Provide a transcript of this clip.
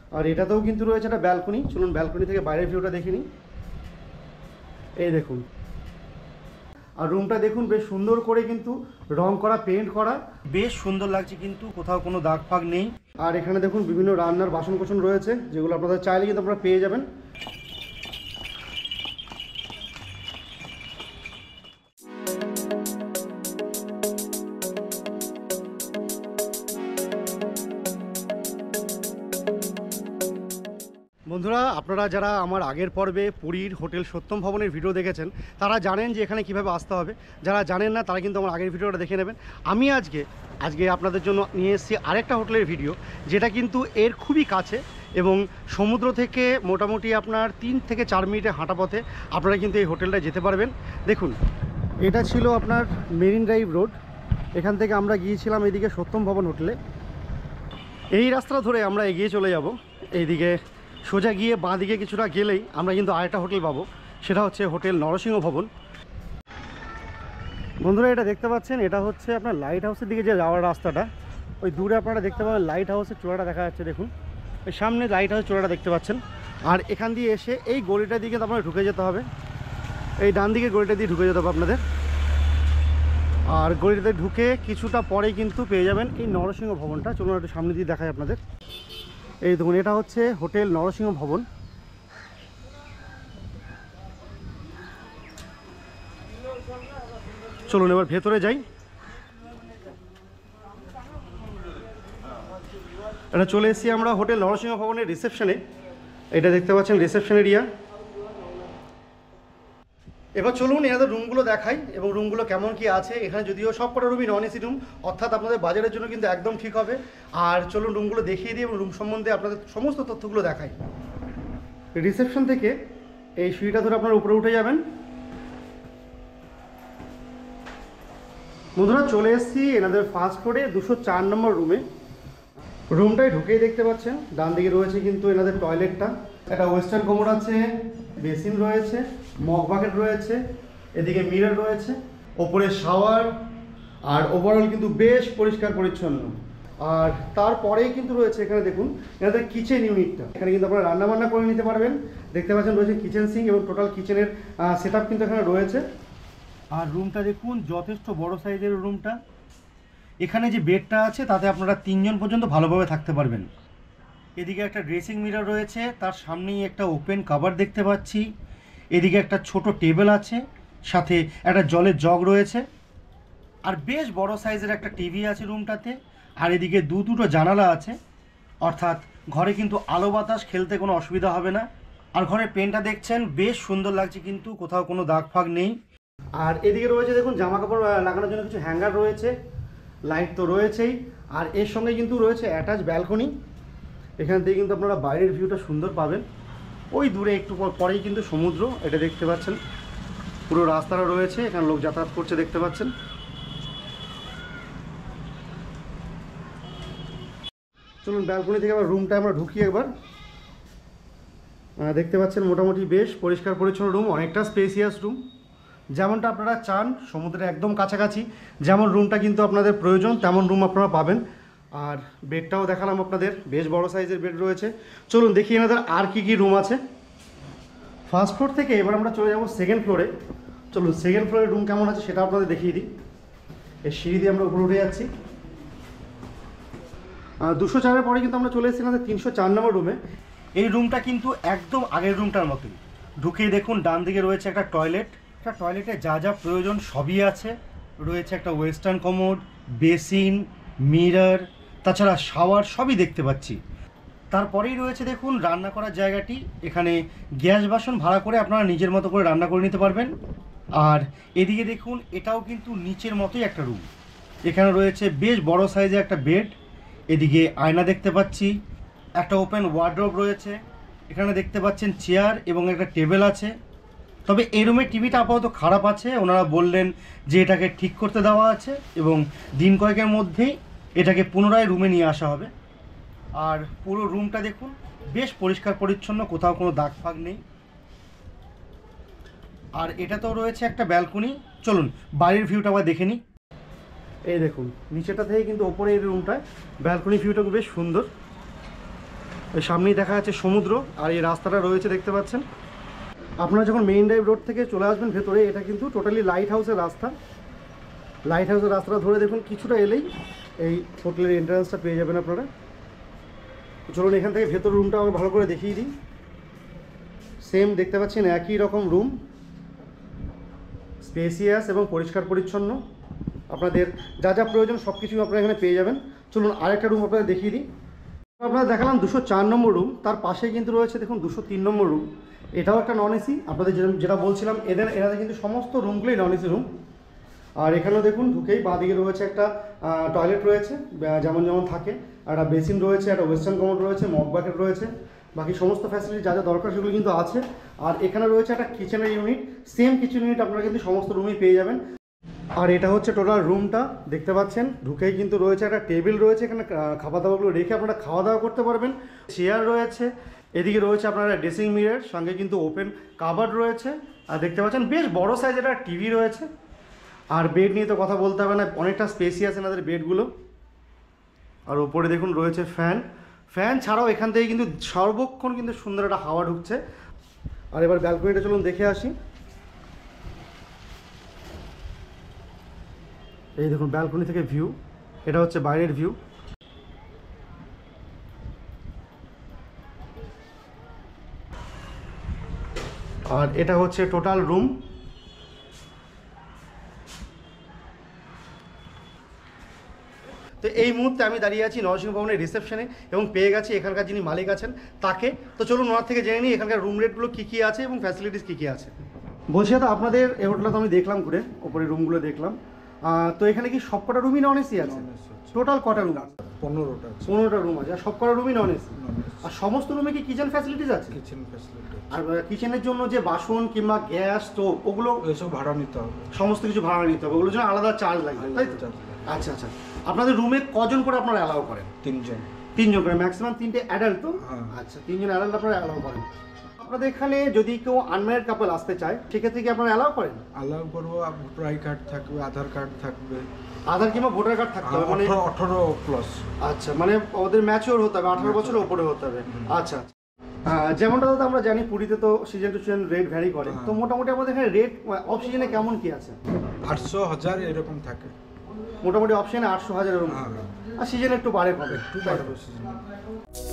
আর এটাতেও কিন্তু রয়েছে একটা ব্যালকনি। চলুন ব্যালকনি থেকে বাইরের ভিউটা দেখে নিই। এই দেখুন, আর রুমটা দেখুন বেশ সুন্দর করে কিন্তু রং করা, পেন্ট করা, বেশ সুন্দর লাগছে, কিন্তু কোথাও কোনো দাগ ফাগ নেই। আর এখানে দেখুন বিভিন্ন রান্নার বাসন কোসন রয়েছে, যেগুলো আপনাদের চাইলে কিন্তু আপনারা পেয়ে যাবেন। বন্ধুরা, আপনারা যারা আমার আগের পর্বে পুরীর হোটেল সত্যম ভবনের ভিডিও দেখেছেন তারা জানেন যে এখানে কিভাবে আসতে হবে। যারা জানেন না তারা কিন্তু আমার আগের ভিডিওটা দেখে নেবেন। আমি আজকে আপনাদের জন্য নিয়ে এসেছি আরেকটা হোটেলের ভিডিও, যেটা কিন্তু এর খুবই কাছে এবং সমুদ্র থেকে মোটামুটি আপনার 3 থেকে 4 মিনিটের হাঁটা পথে আপনারা কিন্তু এই হোটেলটায় যেতে পারবেন। দেখুন, এটা ছিল আপনার মেরিন ড্রাইভ রোড। এখান থেকে আমরা গিয়েছিলাম এইদিকে সত্যম ভবন হোটেলে। এই রাস্তা ধরে আমরা এগিয়ে চলে যাব। এইদিকে সোজা গিয়ে বাঁ দিকে কিছুটা গেলেই আমরা কিন্তু আরেকটা হোটেল পাবো, সেটা হচ্ছে হোটেল নরসিংহ ভবন। বন্ধুরা, এটা দেখতে পাচ্ছেন, এটা হচ্ছে আপনার লাইট হাউসের দিকে যে যাওয়ার রাস্তাটা। ওই দূরে আপনারা দেখতে পাবেন লাইট হাউসের চূড়াটা দেখা যাচ্ছে। দেখুন, ওই সামনে লাইট হাউসের চূড়াটা দেখতে পাচ্ছেন। আর এখান দিয়ে এসে এই গলিটার দিকে আপনার ঢুকে যেতে হবে। এই ডান দিকে গলিটা দিয়ে ঢুকে যেতে হবে আপনাদের। আর গলিটাতে ঢুকে কিছুটা পরেই কিন্তু পেয়ে যাবেন এই নরসিংহ ভবনটা। চলুন একটু সামনে দিয়ে দেখাই আপনাদের। এই দেখুন, এটা হচ্ছে হোটেল নরসিংহ ভবন। চলুন এবার ভেতরে যাই। এটা চলে এসেছি আমরা হোটেল নরসিংহ ভবনের রিসেপশনে। এটা দেখতে পাচ্ছেন রিসেপশন এরিয়া। এবার চলুন এনাদের রুমগুলো দেখাই এবং রুমগুলো কেমন কি আছে। এখানে যদিও সব কটা রুমই নন এসি রুম, অর্থাৎ আপনাদের বাজারের জন্য কিন্তু একদম ঠিক হবে। আর চলুন রুমগুলো দেখিয়ে দিই এবং রুম সম্বন্ধে আপনাদের সমস্ত তথ্যগুলো দেখাই। রিসেপশন থেকে এই সিঁড়িটা ধরে আপনারা উপরে উঠে যাবেন। বন্ধুরা, চলে এসেছি এনাদের ফার্স্ট ফ্লোরে 204 নম্বর রুমে। রুমটায় ঢুকেই দেখতে পাচ্ছেন ডান দিকে রয়েছে কিন্তু এনাদের টয়লেটটা। একটা ওয়েস্টার্ন কোমোড আছে, বেসিন রয়েছে, মগ বাকেট রয়েছে, এদিকে মিরর রয়েছে, ওপরে শাওয়ার। আর ওভারঅল কিন্তু বেশ পরিষ্কার পরিচ্ছন্ন। আর তারপরেই কিন্তু রয়েছে এখানে দেখুন এনাদের কিচেন ইউনিটটা। এখানে কিন্তু আপনারা রান্নাবান্না করে নিতে পারবেন। দেখতে পাচ্ছেন রয়েছে কিচেন সিঙ্ক এবং টোটাল কিচেনের সেট আপ কিন্তু এখানে রয়েছে। আর রুমটা দেখুন যথেষ্ট বড় সাইজের রুমটা। এখানে যে বেডটা আছে তাতে আপনারা 3 জন পর্যন্ত ভালোভাবে থাকতে পারবেন। এদিকে একটা ড্রেসিং মিরর রয়েছে, তার সামনেই একটা ওপেন কভার দেখতে পাচ্ছি। এদিকে একটা ছোট টেবিল আছে, সাথে একটা জলের জগ রয়েছে। আর বেশ বড় সাইজের একটা টিভি আছে রুমটাতে। আর এদিকে দুটো জানালা আছে, অর্থাৎ ঘরে কিন্তু আলো বাতাস খেলতে কোনো অসুবিধা হবে না। আর ঘরের পেনটা দেখছেন বেশ সুন্দর লাগছে, কিন্তু কোথাও কোনো দাগ ফাগ নেই। আর এদিকে রয়েছে দেখুন জামা কাপড় লাগানোর জন্য কিছু হ্যাঙ্গার রয়েছে, লাইট তো রয়েছেই। আর এর সঙ্গে কিন্তু রয়েছে অ্যাটাচ ব্যালকনি। এখান থেকে কিন্তু আপনারা বাইরের ভিউটা সুন্দর পাবেন। ওই দূরে একটু পরেই কিন্তু সমুদ্র, এটা দেখতে পাচ্ছেন। পুরো রাস্তাটা রয়েছে, এখানে লোক যাতায়াত করছে দেখতে পাচ্ছেন। চলুন ব্যালকনি থেকে আবার রুমটা আমরা ঢুকি একবার। দেখতে পাচ্ছেন মোটামুটি বেশ পরিষ্কার পরিচ্ছন্ন রুম, অনেকটা স্পেসিয়াস রুম, যেমনটা আপনারা চান সমুদ্রের একদম কাছাকাছি। যেমন রুমটা কিন্তু আপনাদের প্রয়োজন তেমন রুম আপনারা পাবেন। আর বেডটাও দেখালাম আপনাদের, বেশ বড় সাইজের বেড রয়েছে। চলুন দেখি এনাদের আর কি কি রুম আছে। ফার্স্ট ফ্লোর থেকে এবার আমরা চলে যাব সেকেন্ড ফ্লোরে। চলুন সেকেন্ড ফ্লোরের রুম কেমন আছে সেটা আপনাদের দেখিয়ে দিই। এই সিঁড়ি দিয়ে আমরা উপরে উঠে যাচ্ছি। 204-এর পরে কিন্তু আমরা চলে এসেছি আমাদের 304 নম্বর রুমে। এই রুমটা কিন্তু একদম আগের রুমটার মতোই। ঢুকেই দেখুন ডান দিকে রয়েছে একটা টয়লেট। একটা টয়লেটে যা যা প্রয়োজন সবই আছে। রয়েছে একটা ওয়েস্টার্ন কমোড, বেসিন, মিরর, তাছাড়া শাওয়ার সবই দেখতে পাচ্ছি। তারপরেই রয়েছে দেখুন রান্না করার জায়গাটি। এখানে গ্যাস বাসন ভাড়া করে আপনারা নিজের মতো করে রান্না করে নিতে পারবেন। আর এদিকে দেখুন এটাও কিন্তু নিচের মতোই একটা রুম। এখানে রয়েছে বেশ বড় সাইজের একটা বেড, এদিকে আয়না দেখতে পাচ্ছি, একটা ওপেন ওয়ার্ডরোব রয়েছে। এখানে দেখতে পাচ্ছেন চেয়ার এবং একটা টেবিল আছে। তবে এই রুমের টিভিটা আপাতত খারাপ আছে, ওনারা বললেন যে এটাকে ঠিক করতে দেওয়া আছে এবং দিন কয়েকের মধ্যেই এটাকে পুনরায় রুমে নিয়ে আসা হবে। আর পুরো রুমটা দেখুন বেশ পরিষ্কার পরিচ্ছন্ন, কোথাও কোনো দাগ ফাগ নেই। আর এটাতেও রয়েছে একটা ব্যালকনি। চলুন বাইরের ভিউটা আবার দেখে নিই। এই দেখুন নিচেটা থেকে কিন্তু ওপরে এই রুমটায় ব্যালকনি ভিউটা বেশ সুন্দর। ওই সামনেই দেখা যাচ্ছে সমুদ্র, আর এই রাস্তাটা রয়েছে দেখতে পাচ্ছেন। আপনারা যখন মেইন ড্রাইভ রোড থেকে চলে আসবেন ভেতরে, এটা কিন্তু টোটালি লাইট হাউসের রাস্তা। লাইট হাউসের রাস্তাটা ধরে দেখুন কিছুটা এলেই এই হোটেলের এন্ট্রান্সটা পেয়ে যাবেন আপনারা। চলুন এখান থেকে ভেতর রুমটা আমি ভালো করে দেখিয়ে দিই। সেম দেখতে পাচ্ছেন একই রকম রুম, স্পেসিয়াস এবং পরিষ্কার পরিচ্ছন্ন। আপনাদের যা যা প্রয়োজন সব কিছুই আপনারা এখানে পেয়ে যাবেন। চলুন আরেকটা রুম আপনাদের দেখিয়ে দিই। আপনারা দেখালাম 204 নম্বর রুম, তার পাশে কিন্তু রয়েছে দেখুন 203 নম্বর রুম। এটাও একটা নন এসি। আপনাদের যেটা বলছিলাম এনাদের কিন্তু সমস্ত রুমগুলোই নন এসি রুম। আর এখানেও দেখুন ঢুকেই বাঁদিকে রয়েছে একটা টয়লেট রয়েছে যেমন যেমন থাকে, একটা বেসিন রয়েছে, একটা ওয়েস্টার্ন কমোড রয়েছে, মগ বাকেট রয়েছে, বাকি সমস্ত ফ্যাসিলিটি যা যা দরকার সেগুলো কিন্তু আছে। আর এখানে রয়েছে একটা কিচেনের ইউনিট, সেম কিচেন ইউনিট আপনারা কিন্তু সমস্ত রুমেই পেয়ে যাবেন। আর এটা হচ্ছে টোটাল রুমটা দেখতে পাচ্ছেন। ঢুকেই কিন্তু রয়েছে একটা টেবিল রয়েছে, এখানে খাবার দাবারগুলো রেখে আপনারা খাওয়া দাওয়া করতে পারবেন। চেয়ার রয়েছে, এদিকে রয়েছে আপনার ড্রেসিং মিরর, সঙ্গে কিন্তু ওপেন কাবার্ড রয়েছে। আর দেখতে পাচ্ছেন বেশ বড় সাইজের একটা টিভি রয়েছে। আর বেড নিয়ে তো কথা বলতে হবে না, অনেকটা স্পেসিয়াস এনাদের বেডগুলো। আর ওপরে দেখুন রয়েছে ফ্যান ছাড়াও এখান থেকে কিন্তু সর্বক্ষণ কিন্তু সুন্দর একটা হাওয়া ঢুকছে। আর এবার ব্যালকনিটা চলুন দেখে আসি। এই দেখুন ব্যালকনি থেকে ভিউ, এটা হচ্ছে বাইরের ভিউ। আর এটা হচ্ছে টোটাল রুম। তো এই মুহূর্তে আমি দাঁড়িয়ে আছি নরসিংহ ভবনের রিসেপশনে এবং পেয়ে গেছি এখানকার যিনি মালিক আছেন তাকে। তো চলুন ওনার থেকে জেনে নিই এখানকার রুম রেটগুলো কী কী আছে এবং ফ্যাসিলিটিস কী কী আছে। বলছি তো আপনাদের এই হোটেলটা তো আমি দেখলাম ঘুরে, ওপরে রুমগুলো দেখলাম। তো এখানে কি সব কটা রুমই নন এসি আছে? টোটাল কটা রুম আছে? 15টা রুম আছে, আর সব কটা রুমই নন এসি। আর সমস্ত রুমে কি কিচেন ফ্যাসিলিটিস আছে? Kitchen facility. আর কিচেনের জন্য যে বাসন কিংবা গ্যাস স্টোভ ওগুলো এসব ভাড়া নিতে হবে, সমস্ত কিছু ভাড়া নিতে হবে, ওগুলোর জন্য আলাদা চার্জ লাগবে, তাই তো? আচ্ছা আচ্ছা। আপনাদের রুমে কজন করে আপনারা অ্যালাউ করেন? 3 জন করে, ম্যাক্সিমাম 3টে অ্যাডাল্ট তো? আচ্ছা, 3জন অ্যাডাল্ট আপনারা অ্যালাউ করেন। আপনাদের এখানে যদি কেউ আনম্যারিড কাপল আসতে চায় সেক্ষেত্রে কি আপনারা অ্যালাউ করেন? অ্যালাউ করবো। ভোটার আই কার্ড থাকবে, আধার কার্ড থাকবে। আধার কিংবা ভোটার কার্ড থাকতে হবে, মানে 18+। আচ্ছা, মানে ওদের ম্যাচিওর হতে হবে, 18 বছরের উপরে হতে হবে। আচ্ছা, যেমনটা দাদা আমরা জানি পুরীতে তো season to season rate vary করে, তো মোটামুটি আমাদের এখানে রেট অফ সিজনে কেমন কি আছে? 800-1000 এরকম থাকে মোটামুটি অপশনে 800-1000 এরকম, আর সিজনে একটু বাড়ে কবে? একটু বাড়বে সিজনে।